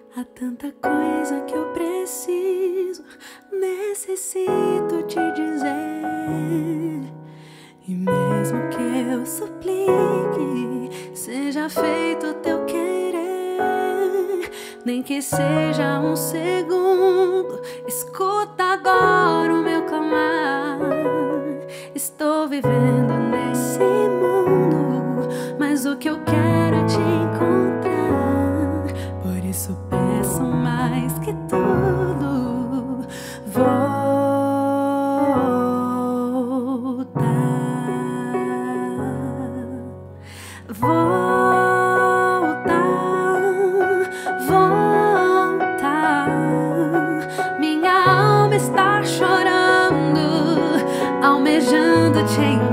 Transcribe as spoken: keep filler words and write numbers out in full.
Há tanta coisa que eu preciso, necessito te dizer. E mesmo que eu suplique, seja feito o teu querer, nem que seja um segundo, escuta agora o meu clamar. Estou vivendo nesse mundo, mas o que eu quero é te encontrar. Por isso peço mais que tudo, volta, volta, volta. Minha alma está chorando, almejando te encontrar.